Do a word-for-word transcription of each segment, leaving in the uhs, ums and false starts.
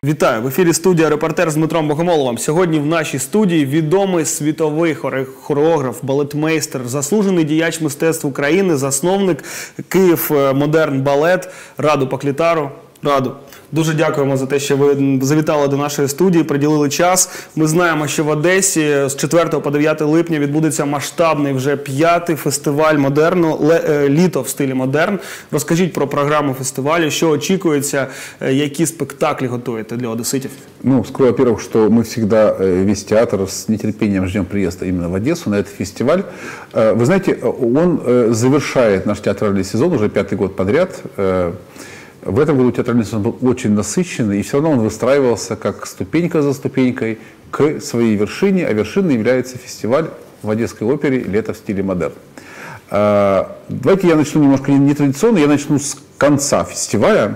Вітаю! В ефірі студія «Репортер» з Дмитром Богомоловим. Сьогодні в нашій студії відомий світовий хореограф, балетмейстер, заслужений діяч мистецтв України, засновник Київ Модерн Балет Раду Поклітару. Раду, дуже дякуємо за те, що ви завітали до нашої студії, приділили час. Ми знаємо, що в Одесі з четвертого по дев'яте липня відбудеться масштабний вже п'ятий фестиваль модерну, літо в стилі модерн. Розкажіть про програму фестивалю, що очікується, які спектаклі готуєте для одеситів? Ну, скажу, во-первых, что мы всегда, весь театр, с нетерпением ждем приезда именно в Одессу на этот фестиваль. Вы знаете, он завершает наш театральный сезон уже пятый год подряд. В этом году театральный сезон был очень насыщенный, и все равно он выстраивался как ступенька за ступенькой к своей вершине, а вершиной является фестиваль в Одесской опере «Лето в стиле модерн». Давайте я начну немножко нетрадиционно, я начну с конца фестиваля.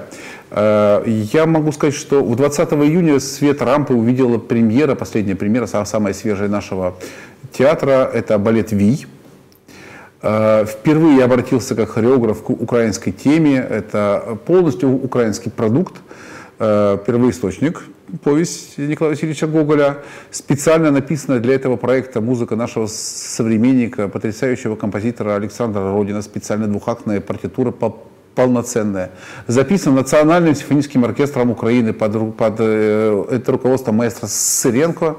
Я могу сказать, что двадцатого июня свет рампы увидела премьера, последняя премьера, самая свежая нашего театра, это балет «Вий». Впервые я обратился как хореограф к украинской теме. Это полностью украинский продукт, первоисточник, повесть Николая Васильевича Гоголя. Специально написана для этого проекта музыка нашего современника, потрясающего композитора Александра Родина. Специально двухактная партитура полноценная. Записана Национальным симфоническим оркестром Украины под, под это руководством маэстро Сыренко.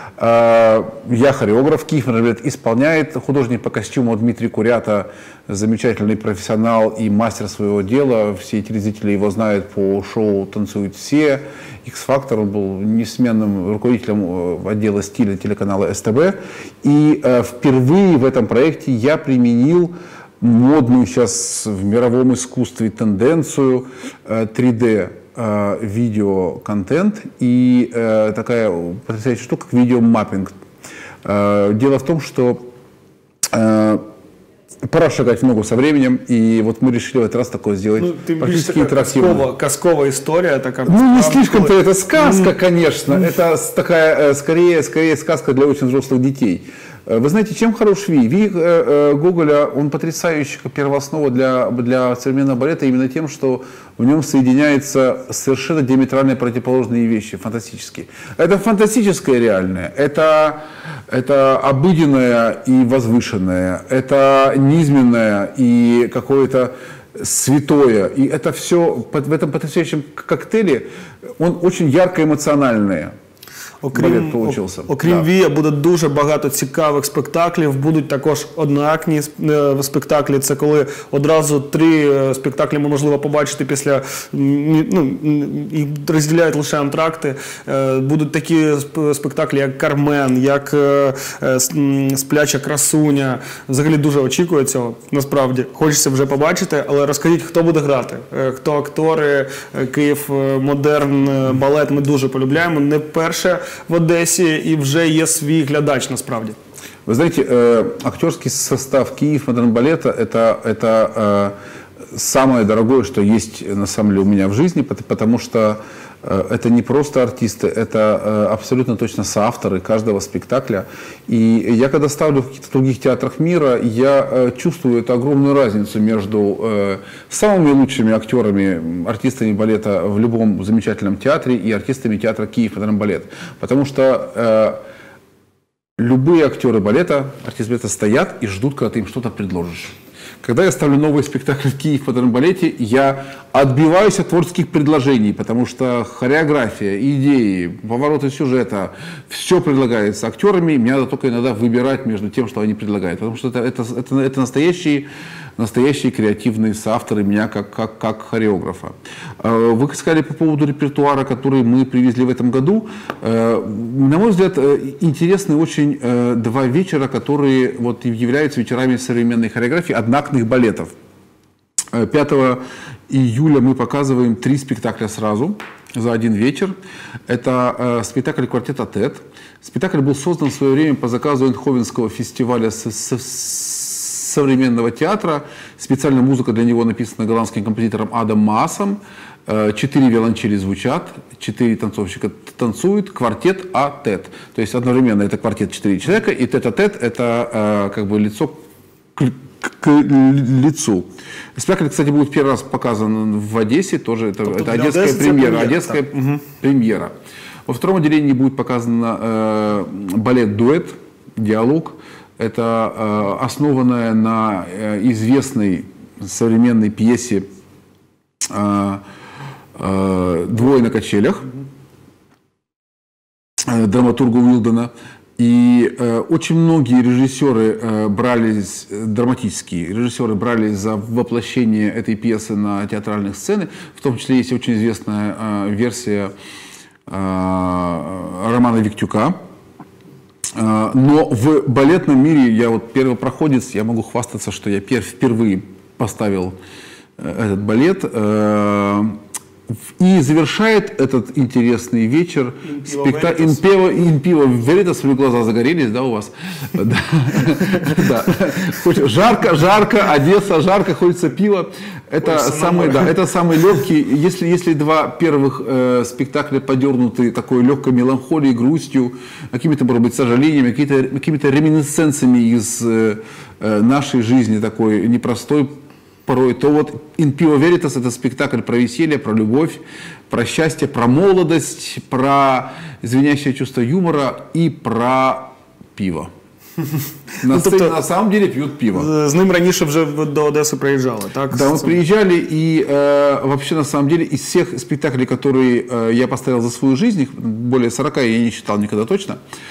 Я хореограф, Киев Модерн Балет исполняет, художник по костюму Дмитрий Курята, замечательный профессионал и мастер своего дела. Все телезрители его знают по шоу «Танцуют все», X-Factor, он был несменным руководителем отдела стиля телеканала СТБ. И впервые в этом проекте я применил модную сейчас в мировом искусстве тенденцию три дэ. Видеоконтент и э, такая потрясающая штука, как видеомаппинг. Э, дело в том, что э, пора шагать в ногу со временем, и вот мы решили в этот раз такое сделать, ну, практически интерактивно. Касковая, касковая история. Такая, ну, не слишком-то это сказка, конечно. Это такая, скорее, скорее сказка для очень взрослых детей. Вы знаете, чем хорош Вий? Вий э, Гоголя, он потрясающий как первооснова для, для современного балета именно тем, что в нем соединяются совершенно диаметрально противоположные вещи, фантастические. Это фантастическое реальное, это, это обыденное и возвышенное, это низменное и какое-то святое. И это все в этом потрясающем коктейле, он очень ярко эмоциональное. Окрім, окрім да. Вія буде дуже багато цікавих спектаклів, будуть також одноактні спектаклі, це коли одразу три спектаклі можливо побачити після, ну, і розділяють лише антракти. Будуть такі спектаклі, як «Кармен», як «Спляча красуня». Взагалі дуже очікую цього, насправді. Хочеться вже побачити, але розкажіть, хто буде грати, хто актори, Київ Модерн Балет ми дуже полюбляємо, не перше в Одесі, і вже є свій глядач насправді. Вы знаете, э, актерский состав Киев Модерн Балета это, это э, самое дорогое, что есть на самом деле у меня в жизни, потому что э, это не просто артисты, это э, абсолютно точно соавторы каждого спектакля. И я когда ставлю в каких-то других театрах мира, я э, чувствую эту огромную разницу между э, самыми лучшими актерами, артистами балета в любом замечательном театре и артистами театра Киев Модерн Балет. Потому что э, любые актеры балета, артисты балета стоят и ждут, когда ты им что-то предложишь. Когда я ставлю новый спектакль в Киев Модерн Балете, я отбиваюсь от творческих предложений, потому что хореография, идеи, повороты сюжета, все предлагается актерами, мне надо только иногда выбирать между тем, что они предлагают, потому что это, это, это, это настоящие, настоящие креативные соавторы меня как, как, как хореографа. Вы сказали по поводу репертуара, который мы привезли в этом году. На мой взгляд, интересны очень два вечера, которые вот являются вечерами современной хореографии, одноактных балетов. пятого июля мы показываем три спектакля сразу, за один вечер. Это э, спектакль квартета «ТЭТ». Спектакль был создан в свое время по заказу Эйнховенского фестиваля с, с, современного театра. Специально музыка для него написана голландским композитором Адам Маасом. Четыре виолончели звучат, четыре танцовщика танцуют, квартет А ТЭТ. То есть одновременно это квартет четыре человека, и тет-а-тет это э, как бы лицо к лицу. Спектакль, кстати, будет первый раз показан в Одессе, тоже это, это одесская премьера. Одесская угу. премьера. Во втором отделении будет показан э, балет-дуэт, диалог. Это э, основанная на э, известной современной пьесе э, э, «Двое на качелях» э, драматурга Уилдена. И э, очень многие режиссеры э, брались, драматические режиссеры брались за воплощение этой пьесы на театральных сценах. В том числе есть очень известная э, версия э, Романа Виктюка. Э, но в балетном мире я вот первопроходец, я могу хвастаться, что я пер, впервые поставил э, этот балет. Э, И завершает этот интересный вечер спектакль «Инпиво Веритас». Вы глаза загорелись, да, у вас? Да. Жарко, жарко, Одесса, жарко, хочется пива. Это самый, да, это самый легкий. Если, если два первых э, спектакля подернуты такой легкой меланхолией, грустью, какими-то, может быть, сожалениями, какими-то, какими-то реминисценциями из э, нашей жизни, такой непростой, порой, то вот «In Pivo Veritas» — это спектакль про веселье, про любовь, про счастье, про молодость, про звенящее чувство юмора и про пиво. На сцене на самом деле пьют пиво. З ним раніше вже до Одессы приезжали, так? Да, мы приезжали, и э, вообще на самом деле из всех спектаклей, которые э, я поставил за свою жизнь, их более сорока, я не считал никогда точно,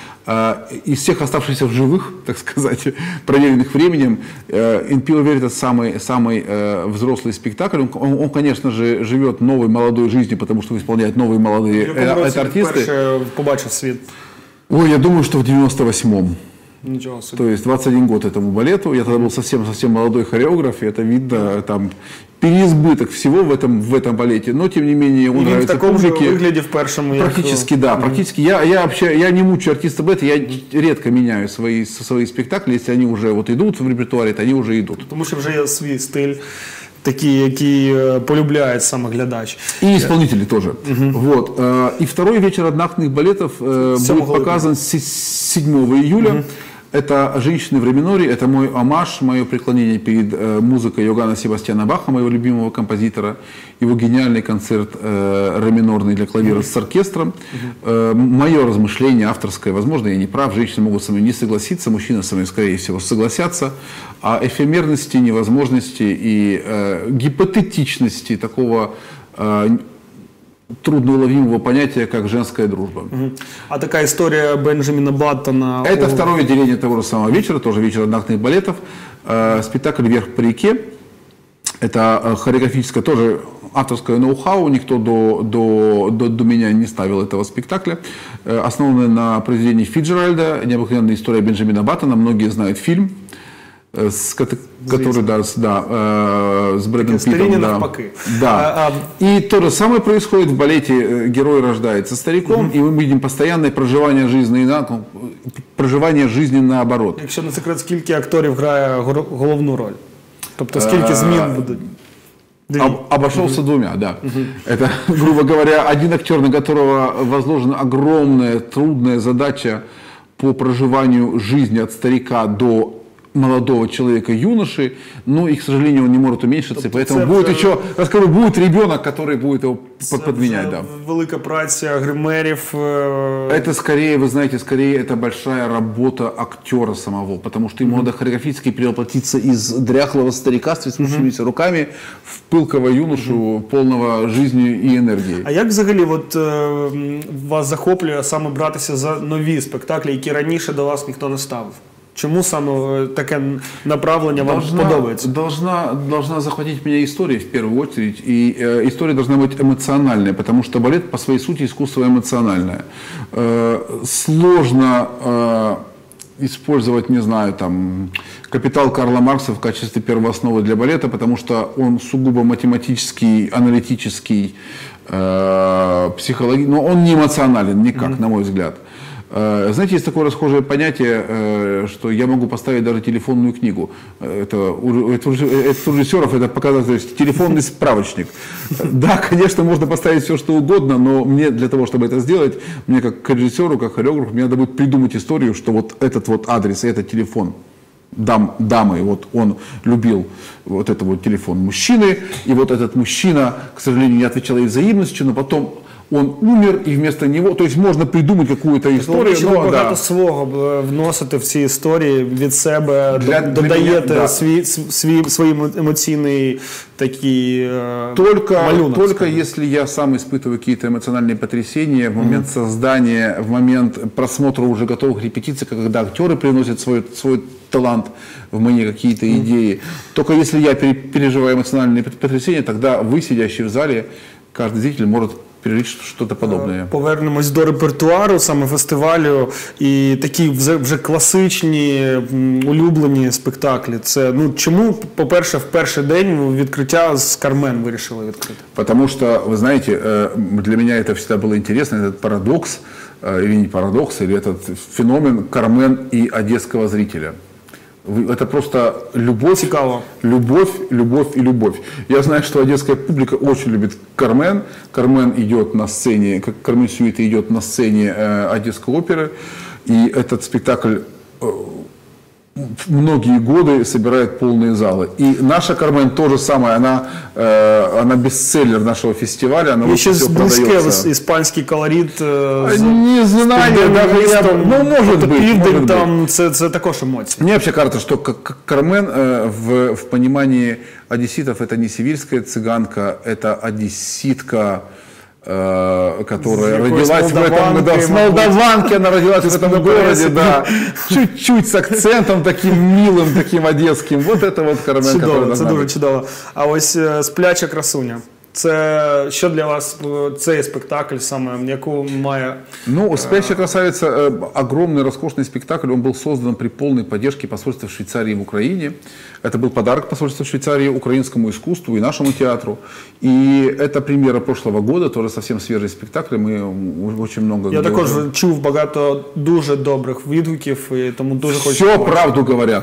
из всех оставшихся в живых, так сказать, проверенных временем, «In Pivo Veritas» самый, самый э, взрослый спектакль. Он, он, он, конечно же, живет новой молодой жизнью, потому что исполняют новые молодые э, артисты. Побачив свет? Ой, я думаю, что в девяносто восьмом. Ничего себе. То есть двадцать один год этому балету. Я тогда был совсем-совсем молодой хореограф, и это видно, там переизбыток всего в этом, в этом балете. Но, тем не менее, он и нравится в таком публике. же выгляде в першем. Практически, як... да. Mm-hmm. Практически. Я, я, вообще, я не мучаю артиста балета, я редко меняю свои, свои спектакли. Если они уже вот идут в репертуаре, то они уже идут. Тому що вже є свій стиль. Такие, які полюбляет сам глядач. И исполнители тоже. Угу. Вот. И второй вечер одноактных балетов будет показан седьмого июля. Угу. Это «Женщины в ре миноре», это мой омаж, мое преклонение перед э, музыкой Йоганна Себастьяна Баха, моего любимого композитора, его гениальный концерт э, ре минорный для клавира с оркестром. Э, мое размышление авторское, возможно, я не прав, женщины могут со мной не согласиться, мужчины со мной, скорее всего, согласятся, о эфемерности, невозможности и э, гипотетичности такого э, трудноуловимого понятия, как женская дружба. Угу. А такая история Бенджамина Баттона... Это о... второе отделение того же самого вечера, тоже вечер одноактных балетов. Э, спектакль «Вверх по реке». Это хореографическое, тоже авторское ноу-хау. Никто до, до, до, до меня не ставил этого спектакля. Э, основанное на произведении Фицджеральда «Необыкновенная история Бенджамина Баттона». Многие знают фильм, с, который, да, с, да, э, с Брэдом Питтом. Да. Да. А, а... И то же самое происходит в балете. Герой рождается стариком, mm-hmm. и мы видим постоянное проживание жизни, проживание жизни наоборот. Якщо не секрет, скільки акторів грає головну роль? Тобто скільки змін будуть? Об, обошелся mm-hmm. двумя, да. Mm-hmm. Это, грубо говоря, один актер, на которого возложена огромная, трудная задача по проживанию жизни от старика до молодого человека, юноши, но и, к сожалению, он не может уменьшиться, тобто поэтому будет вже... еще, расскажу, будет ребенок, который будет его подменять. Да. Велика праця гримерів. Это скорее, вы знаете, скорее это большая работа актера самого, потому что ему mm-hmm. надо хореографически перевоплотиться из дряхлого старика с трясущимися mm-hmm. руками в пылкого юношу, mm-hmm. полного жизни и энергии. А як взагалі от, вас захоплює саме братися за нові спектаклі, які раніше до вас ніхто не ставив? Чему самое такое направление вам должна, подобается? Должна, должна захватить меня история в первую очередь. И э, история должна быть эмоциональная, потому что балет по своей сути искусство эмоциональное. Э, сложно э, использовать, не знаю, там, «Капитал» Карла Маркса в качестве первоосновы для балета, потому что он сугубо математический, аналитический, э, психологический, но он не эмоционален никак, mm-hmm. на мой взгляд. Знаете, есть такое расхожее понятие, что я могу поставить даже телефонную книгу. Это у режиссеров это показывает, то есть телефонный справочник. Да, конечно, можно поставить все, что угодно, но мне для того, чтобы это сделать, мне как режиссеру, как хореографу, мне надо будет придумать историю, что вот этот вот адрес и этот телефон дам, дамы. Вот он любил вот этот вот телефон мужчины, и вот этот мужчина, к сожалению, не отвечал ей взаимностью, но потом он умер, і вместо него, то есть можна придумати якусь історію. Ну, багато да. свого вносити в ці історії від себе, для, додаєте для меня, да. свій, свій, свій емоційний такий только, малюнок. Только если я сам испытываю какие-то эмоциональные потрясения в момент mm-hmm. создания, в момент просмотра уже готовых репетиций, когда актеры приносят свой, свой талант в мои какие-то mm-hmm. идеи, только если я переживаю эмоциональные потрясения, тогда вы, сидящий в зале, каждый зритель может пережить что-то подобное. Повернемось до репертуару саме фестивалю і такі вже, вже класичні, улюблені спектаклі. Це, ну, чому, по-перше, в перший день відкриття з «Кармен» вирішили відкрити? Потому что, вы знаете, для меня это всегда было интересно, этот парадокс, или не парадокс, или этот феномен «Кармен» и одесского зрителя. Это просто любовь, Цикаво. любовь, любовь и любовь. Я знаю, что одесская публика очень любит «Кармен». «Кармен» идет на сцене, как «Кармен Сюита» идет на сцене э, Одесской оперы. И этот спектакль э, многие годы собирает полные залы. И наша «Кармен» то же самое, она, э, она бестселлер нашего фестиваля. Она еще близкий испанский колорит. Э, не знаю, даже я, ну, может быть, південь, может там, быть. Це, це також емоції. Мне вообще кажется, что «Кармен» э, в, в понимании одесситов это не сибирская цыганка, это одесситка, которая родилась в этом, да, с молдаванки, она родилась в этом городе, да, чуть-чуть с акцентом таким милым, таким одесским. Вот это вот «Кармен», чудово, це дуже чудово. А ось «Спляча красуня». Це що для вас цей спектакль саме, яку має? Ну, «Спящая красавица» огромный, роскошный спектакль. Он был создан при полной поддержке посольства Швейцарии в Украине. Это был подарок посольства Швейцарии украинскому искусству и нашему театру. И это премьера прошлого года, тоже совсем свежий спектакль. Мы очень много... Я також уже... чув багато дуже добрих відгуків, і тому дуже хочу... Все правду говорят.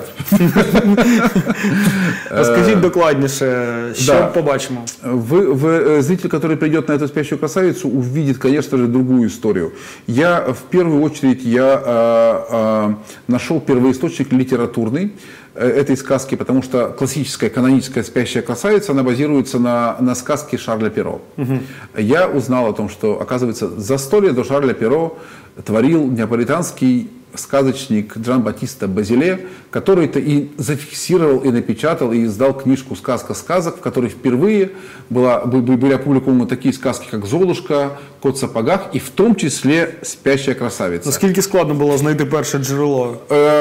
Розкажіть докладніше, що побачимо? Вы, зритель, который придет на эту «Спящую красавицу», увидит, конечно же, другую историю. Я, в первую очередь, я а, а, нашел первоисточник литературный этой сказки, потому что классическая каноническая «Спящая красавица», она базируется на, на сказке Шарля Перро. Угу. Я узнал о том, что, оказывается, за сто лет до Шарля Перро творил неаполитанский сказочник Джан-Батиста Базиле, который-то и зафиксировал, и напечатал, и издал книжку «Сказка сказок», в которой впервые была, были опубликованы такие сказки, как «Золушка», «Кот в сапогах», и в том числе «Спящая красавица». Наскільки складно було знайти перше джерело?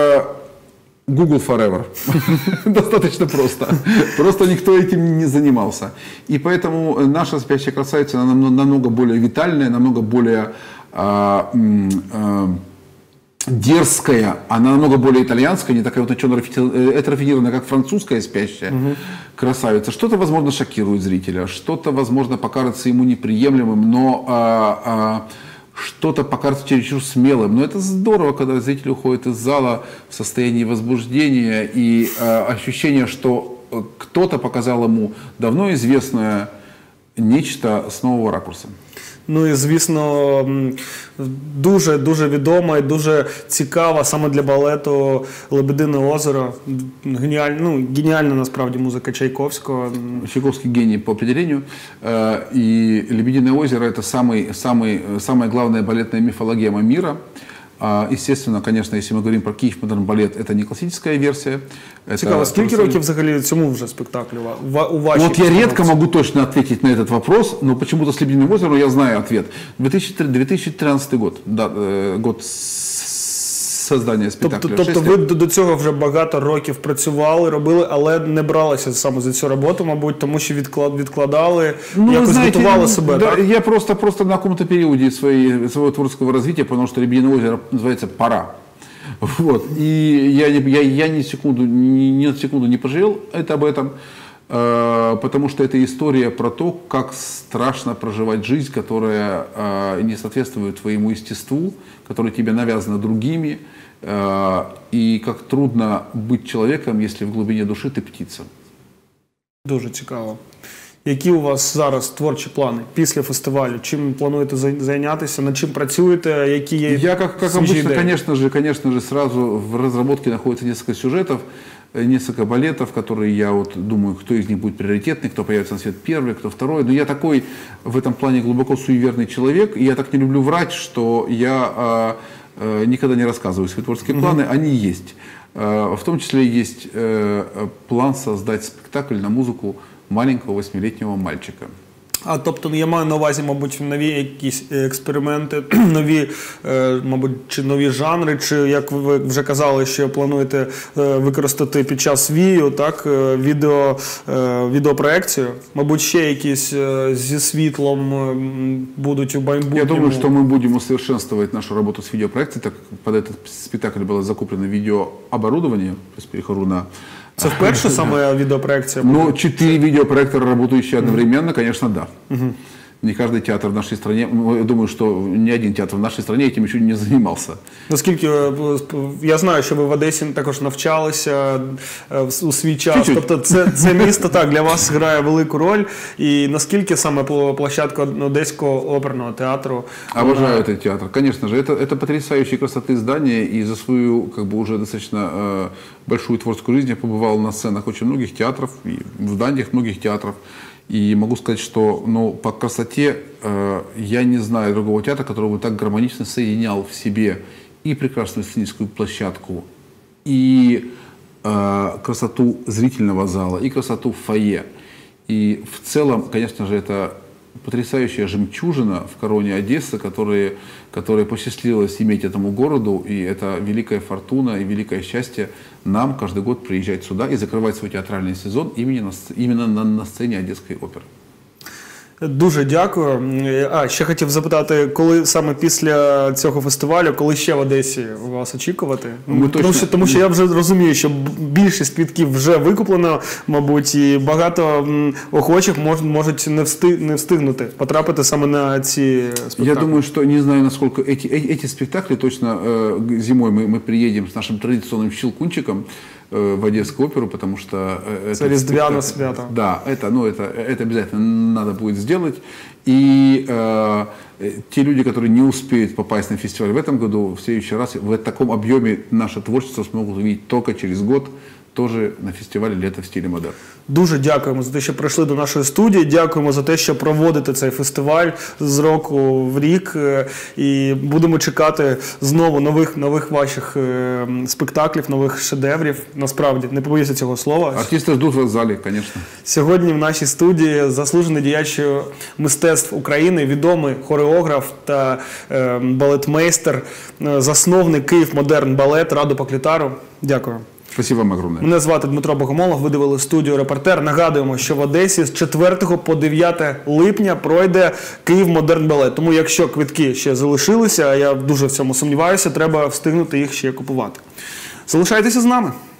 Google Forever. Достаточно просто. Просто никто этим не занимался. И поэтому наша «Спящая красавица» она намного более витальная, намного более а, а, дерзкая, она намного более итальянская, не такая вот рафинированная, как французская «Спящая угу. красавица». Что-то, возможно, шокирует зрителя, что-то, возможно, покажется ему неприемлемым, но а, а, что-то покажется чересчур смелым. Но это здорово, когда зритель уходит из зала в состоянии возбуждения и а, ощущения, что кто-то показал ему давно известное нечто с нового ракурса. Ну і, звісно, дуже-дуже відома і дуже цікава саме для балету «Лебедине озеро». Геніаль, ну, геніальна, насправді, музика Чайковського. Чайковский гений по определению. И «Лебединое озеро» — это самый, самый, самая главная балетная мифологема мира. Естественно, конечно, если мы говорим про Киев Модерн Балет, это не классическая версия. Цікаво, скільки років взагалі цьому вже спектаклю у вашей? Вот я редко могу точно ответить на этот вопрос, но почему-то с «Лебединым озером» я знаю ответ. две тысячи тринадцатый год, да, год создання спектаклю. Тобто, тобто ви до цього вже багато років працювали, робили, але не бралися саме за цю роботу, мабуть, тому що відклад, відкладали, ну, якось знаете, готували себе, да, так? Я просто, просто на каком-то периоде своей, своего творческого развития понял, что «Лебединое озеро» называется «Пора». Вот. И я, я, я ни, секунду, ни, ни на секунду не пожалел это об этом, э, потому что это история про то, как страшно проживать жизнь, которая э, не соответствует твоему естеству, которая тебе навязана другими, э, и как трудно быть человеком, если в глубине души ты птица. Дуже цікаво. Які у вас зараз творчі плани після фестивалю? Чим плануєте зайнятися? Над чим працюєте? Які є Я, как, как обычно, конечно же, конечно же, сразу в разработке находится несколько сюжетов, несколько балетов, которые я вот думаю, кто из них будет приоритетный, кто появится на свет первый, кто второй. Но я такой в этом плане глубоко суеверный человек, и я так не люблю врать, что я а, а, никогда не рассказываю свои творческие планы, mm-hmm. они есть. А, в том числе есть а, план создать спектакль на музыку маленького восьмилетнего мальчика. А тобто я маю на увазі, мабуть, нові якісь експерименти, нові, мабуть, чи нові жанри, чи, як ви вже казали, що плануєте використати під час ВІО, так, відео, відеопроекцію. Мабуть, ще якісь зі світлом будуть у майбутньому. Я думаю, что мы будем усовершенствовать нашу работу с видеопроекцией, так как под этот спектакль было закуплено видеооборудование, то есть перехожу на... Це вперше саме відеопроекція? Ну, четыре видеопроектора, работающие одновременно, конечно, да. Угу. Не каждый театр в нашей стране, я думаю, что ни один театр в нашей стране этим еще не занимался. Наскільки, я знаю, що ви в Одесі також навчалися у свій час, Чуть-чуть. Тобто це, це місто так, для вас грає велику роль, і наскільки саме площадка Одеського оперного театру? Обожаю вона... этот театр, конечно же, это, это потрясающей красоты здание, и за свою, как бы, уже достаточно э, большую творческую жизнь я побывал на сценах очень многих театров, и в зданиях многих театров. И могу сказать, что ну, по красоте э, я не знаю другого театра, который бы так гармонично соединял в себе и прекрасную сценическую площадку, и э, красоту зрительного зала, и красоту фойе. И в целом, конечно же, это потрясающая жемчужина в короне Одессы, которые, которая посчастливилась иметь этому городу, и это великая фортуна и великое счастье нам каждый год приезжать сюда и закрывать свой театральный сезон именно на, именно на, на сцене Одесской оперы. Дуже дякую. А, ще хотів запитати, коли саме після цього фестивалю, коли ще в Одесі вас очікувати? Тому, точно... що, тому що я вже розумію, що більшість квитків вже викуплено, мабуть, і багато охочих мож, можуть не, встиг, не встигнути потрапити саме на ці спектаклі. Я думаю, что не знаю, насколько эти, эти спектакли, точно э, зимой мы, мы приедем с нашим традиционным «Щелкунчиком» в Одесскую оперу, потому что... Это різдвяне свято. Да, это, ну, это, это обязательно надо будет сделать. И э, те люди, которые не успеют попасть на фестиваль в этом году, в следующий раз в таком объеме наше творчество смогут увидеть только через год, тоже на фестивалі «Лето в стилі модерн». Дуже дякуємо за те, що прийшли до нашої студії, дякуємо за те, що проводите цей фестиваль з року в рік, і будемо чекати знову нових, нових ваших спектаклів, нових шедеврів, насправді, не побоюся цього слова. Артисти ждуть вас в залі, звісно. Сьогодні в нашій студії заслужений діяч мистецтв України, відомий хореограф та е, балетмейстер, засновник Київ Модерн Балет Раду Поклітару. Дякую. Спасибо вам огромное. Мене звати Дмитро Богомолов, ви дивились студію «Репортер». Нагадуємо, що в Одесі з четвертого по дев'яте липня пройде Київ Модерн Балет. Тому якщо квитки ще залишилися, а я дуже в цьому сумніваюся, треба встигнути їх ще купувати. Залишайтеся з нами.